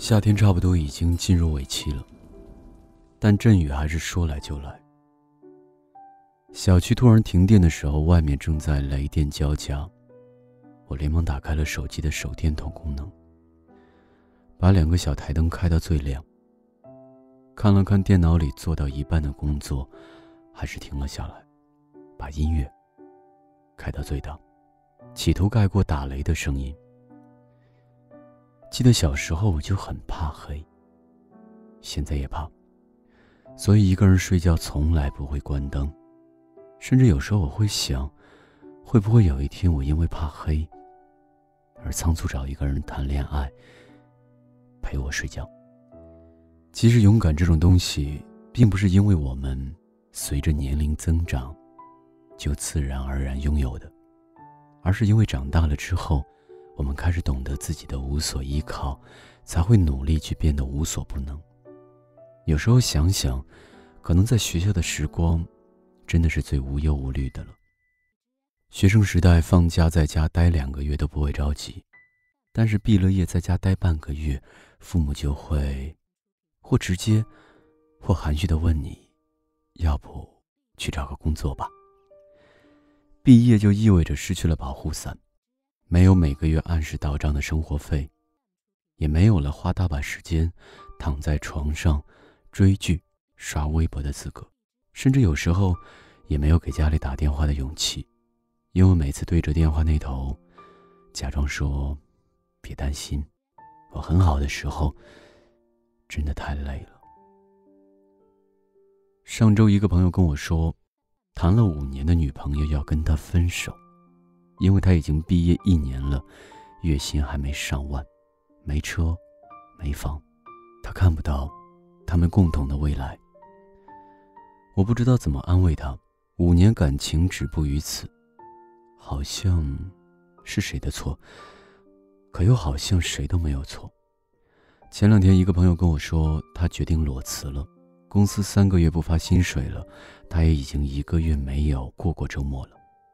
夏天差不多已经进入尾期了，但阵雨还是说来就来。小区突然停电的时候，外面正在雷电交加，我连忙打开了手机的手电筒功能，把2个小台灯开到最亮，看了看电脑里做到一半的工作，还是停了下来，把音乐开到最大，企图盖过打雷的声音。记得小时候我就很怕黑，现在也怕，所以一个人睡觉从来不会关灯，甚至有时候我会想，会不会有一天我因为怕黑而仓促找一个人谈恋爱陪我睡觉。其实勇敢这种东西并不是因为我们随着年龄增长就自然而然拥有的，而是因为长大了之后，我们开始懂得自己的无所依靠，才会努力去变得无所不能。有时候想想，可能在学校的时光真的是最无忧无虑的了。学生时代放假在家待2个月都不会着急，但是毕了业在家待半个月，父母就会或直接或含蓄地问你，要不去找个工作吧。毕业就意味着失去了保护伞，没有每个月按时到账的生活费，也没有了花大把时间躺在床上追剧刷微博的资格，甚至有时候也没有给家里打电话的勇气，因为每次对着电话那头假装说别担心，我很好的时候真的太累了。上周一个朋友跟我说，谈了5年的女朋友要跟他分手，因为他已经毕业1年了，月薪还没上万，没车没房，他看不到他们共同的未来。我不知道怎么安慰他，5年感情止步于此，好像是谁的错，可又好像谁都没有错。前2天一个朋友跟我说，他决定裸辞了，公司3个月不发薪水了，他也已经1个月没有过周末了。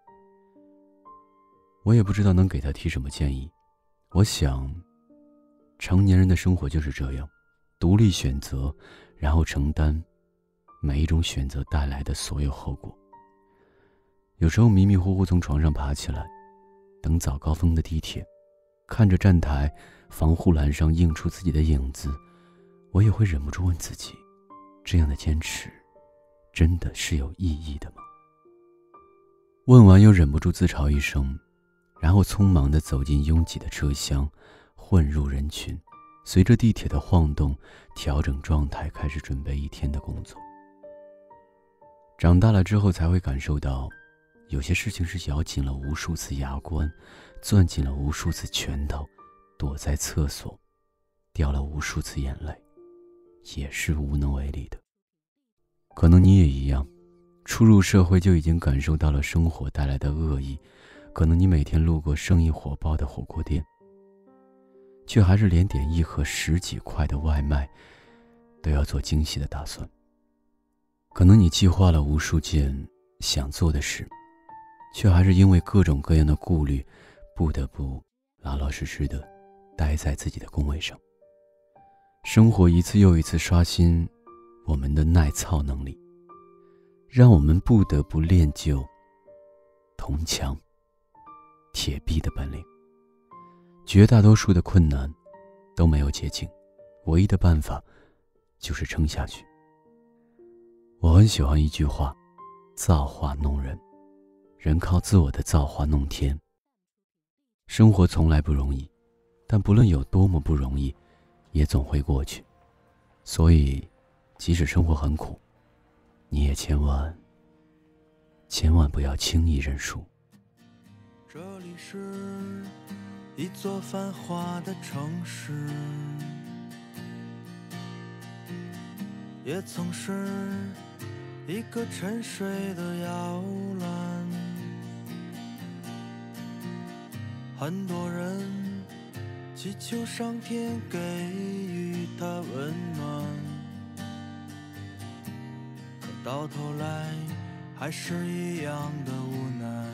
我也不知道能给他提什么建议，我想成年人的生活就是这样，独立选择，然后承担每一种选择带来的所有后果。有时候迷迷糊糊从床上爬起来，等早高峰的地铁，看着站台防护栏上映出自己的影子，我也会忍不住问自己，这样的坚持真的是有意义的吗？问完又忍不住自嘲一声，然后匆忙地走进拥挤的车厢，混入人群，随着地铁的晃动调整状态，开始准备一天的工作。长大了之后才会感受到，有些事情是咬紧了无数次牙关，攥紧了无数次拳头，躲在厕所掉了无数次眼泪，也是无能为力的。可能你也一样，初入社会就已经感受到了生活带来的恶意，可能你每天路过生意火爆的火锅店，却还是连点1盒10几块的外卖都要做精细的打算。可能你计划了无数件想做的事，却还是因为各种各样的顾虑，不得不老老实实的待在自己的工位上。生活一次又一次刷新我们的耐操能力，让我们不得不练就铜墙铁壁的本领。绝大多数的困难都没有捷径，唯一的办法就是撑下去。我很喜欢一句话，造化弄人，人靠自我的造化弄天。生活从来不容易，但不论有多么不容易，也总会过去。所以即使生活很苦，你也千万不要轻易认输。 这里是一座繁华的城市，也曾是一个沉睡的摇篮，很多人祈求上天给予他温暖，可到头来还是一样的无奈。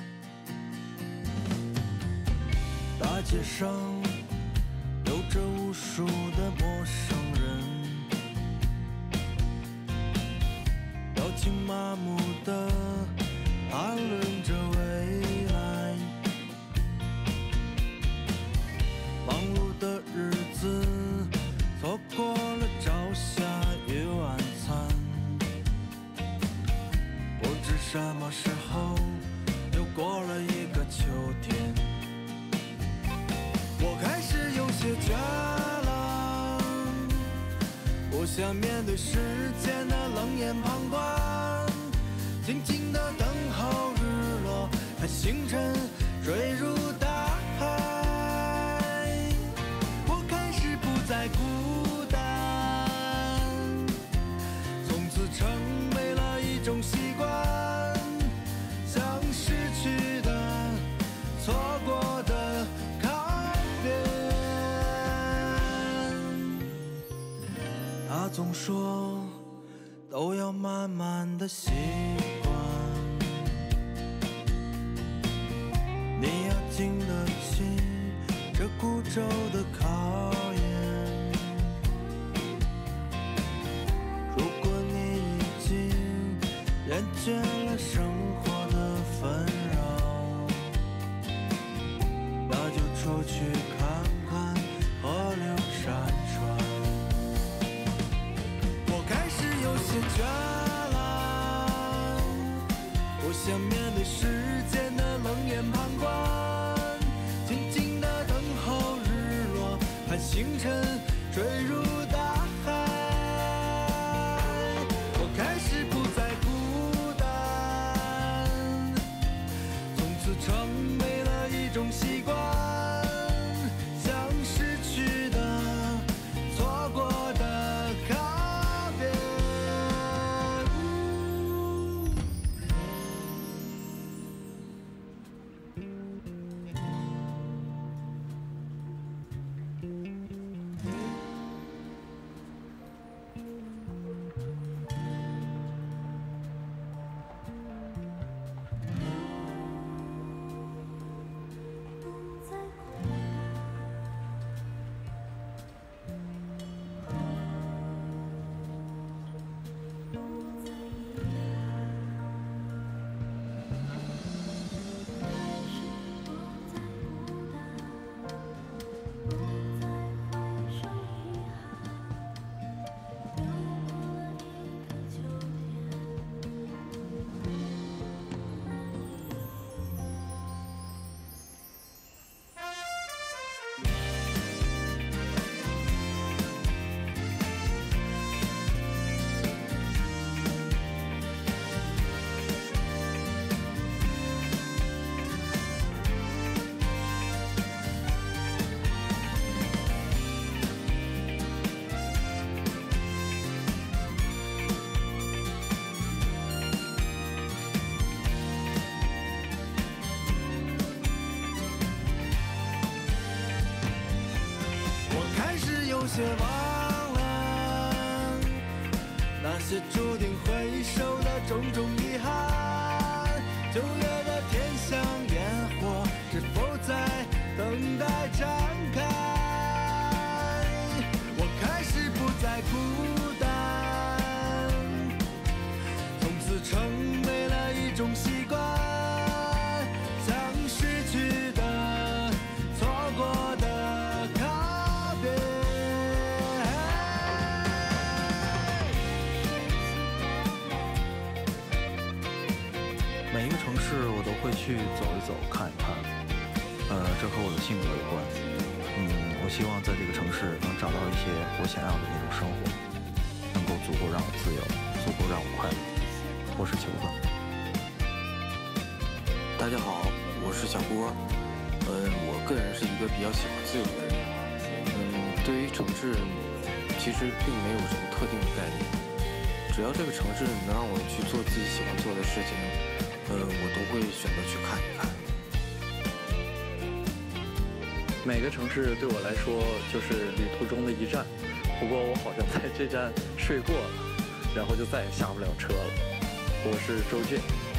大街上有着无无数的陌生人，表情麻木地谈论着未来。忙碌的日子，错过了朝霞与晚餐。不知什么时候，又过了一个秋天。我开始有些倦了，不想面对世间的冷眼旁观，静静地等候日落，看星辰坠入大海。我开始不再孤单，从此成为了一种习惯，像失去的、错过的他总说都要慢慢的习惯，你要经得起这孤舟的考验。如果你已经厌倦了生活的纷扰，那就出去看看河流山川。有些倦了，不想面对世间的冷眼旁观，静静地等候日落，看星辰坠入大海。我开始不再孤单，从此成为了一种习惯，像失去的、错过的告别。有些忘了那些注定回首的种种遗憾。9月的天像烟火，是否在等待展开？我开始不再孤单，从此成为了一种习惯，像失去的、错过的告别。每一个城市我都会去走一走、看一看，这和我的性格有关。我希望在这个城市能找到一些我想要的那种生活，能够足够让我自由，足够让我快乐。我是球子。 大家好，我是小郭。我个人是一个比较喜欢自由的人。对于城市，其实并没有什么特定的概念，只要这个城市能让我去做自己喜欢做的事情，我都会选择去看一看。 每个城市对我来说就是旅途中的一站，不过我好像在这站睡过了，然后就再也下不了车了。我是周俊。